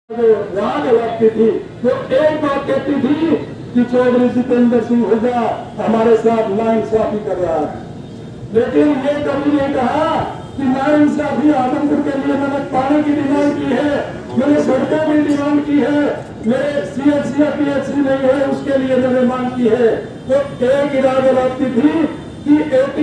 राग लगती थी तो एक बात कहती थी कि चौधरी जितेंद्र सिंह हुड्डा हमारे साथ नाइंसाफी कर रहा है, लेकिन ये कभी नहीं कहा कि नाइंसाफी आदमपुर के लिए मैंने पानी की डिमांड की है, मैंने सड़कों की डिमांड की है, मेरे सीएचसी या पीएचसी नहीं है उसके लिए मैंने मांग की है। तो एक इरादा रखती थी कि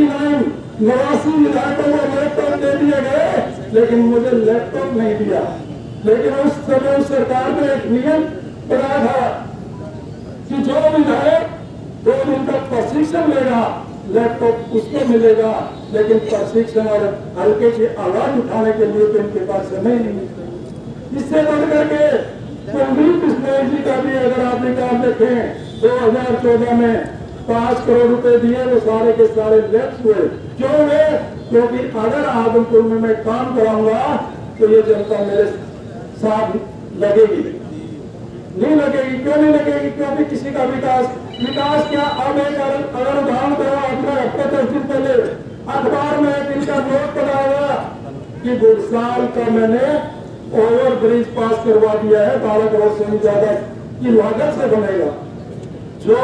89 विधायकों को लैपटॉप दे दिए गए, लेकिन मुझे लैपटॉप नहीं दिया। लेकिन उस समय उस सरकार ने एक नियम बना था कि जो विधायक 2 दिन तक प्रशिक्षण लेगा लैपटॉप उसको मिलेगा, लेकिन प्रशिक्षण और हल्के की आवाज उठाने के लिए तो इनके पास समय नहीं। इससे बढ़ करके कुलदीप बिश्नोई जी का भी अगर आप रिकॉर्ड देखें 2014 में 5 करोड़ रुपए दिए, वो सारे के सारे लैप्स हुए। क्यों हुए? क्योंकि अगर आदमपुर में मैं काम कराऊंगा तो ये जनता मेरे साथ लगेगी, नहीं लगेगी। क्यों नहीं लगेगी? क्योंकि किसी का विकास क्या। अब एक अगर उदाहरण करो, अपने हफ्ते 10 दिन पहले अखबार में एक इनका नोट पड़ा हुआ कि गुड़साल का मैंने ओवर ब्रिज पास करवा दिया है, 12 करोड़ से भी ज्यादा की लागत से बनेगा। जो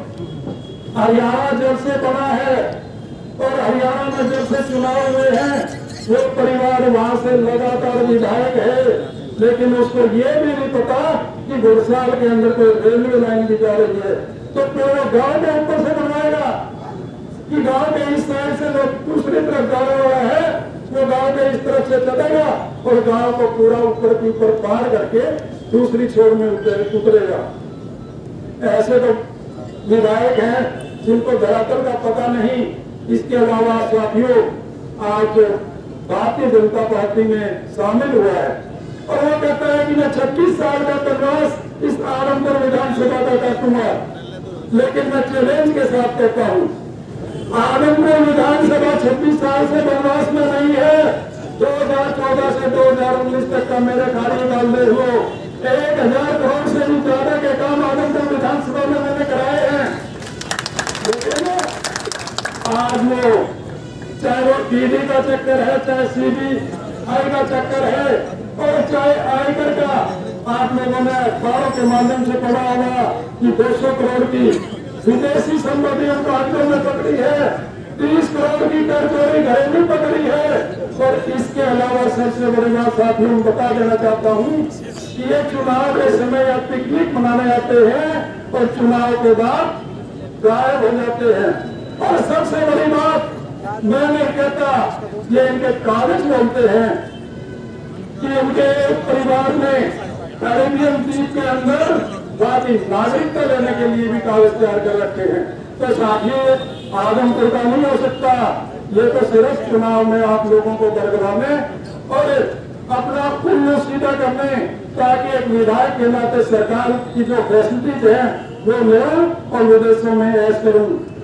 हरियाणा जब से बना है और हरियाणा में जब से चुनाव हुए हैं, वो परिवार वहां से लगातार विधायक है, लेकिन उसको ये भी नहीं पता कि गुड़साल के अंदर कोई रेलवे लाइन भी जा रही है। तो पूरा गांव के ऊपर से बनवाएगा कि गांव के इस साइड से लोग दूसरी तरफ जाने वाला है, वो गांव के इस तरफ से चलेगा और गांव को पूरा ऊपर के ऊपर पार करके दूसरी छोर में उतरेगा। ऐसे तो विधायक हैं जिनको धरातल का पता नहीं। इसके अलावा साथियों, आज भारतीय जनता पार्टी में शामिल हुआ है और वो कहता है कि मैं 26 साल का प्रवास इस आदमपुर विधानसभा का काटूंगा, लेकिन मैं चैलेंज के साथ कहता हूँ आदमपुर विधानसभा 26 साल से वनवास में नहीं है। 2014 से 2019 तक का मेरे कार्यकाल में हो 1000 करोड़ से भी ज्यादा के काम आदमपुर विधानसभा में मैंने कराए हैं। आज वो चाहे वो ईडी का चक्कर है, चाहे सीबीआई का चक्कर है और चाहे आयकर का, आप लोगों ने अखबारों के माध्यम से पढ़ा होगा कि 200 करोड़ की विदेशी संपत्ति उनको हाथों में पकड़ी है, 30 करोड़ की कर चोरी घरेलू पकड़ी है। और इसके अलावा सबसे बड़ी बात साथियों बता देना चाहता हूँ कि ये चुनाव के समय या पिकनिक मनाने आते हैं और चुनाव के बाद गायब हो जाते हैं। और सबसे बड़ी बात मैं नहीं कहता, ये इनके कागज बोलते हैं कि उनके परिवार ने कैरेबियन द्वीप के अंदर जाति नागरिकता लेने के लिए भी कागज तैयार कर रखे हैं। तो साथियों, आदमपुर का नहीं हो सकता, ये तो सिर्फ चुनाव में आप लोगों को बरगलाने और अपना पुण्य सीधा करने, ताकि एक विधायक के नाते सरकार की जो फैसिलिटीज है वो ले और विदेशों में ऐश करूं।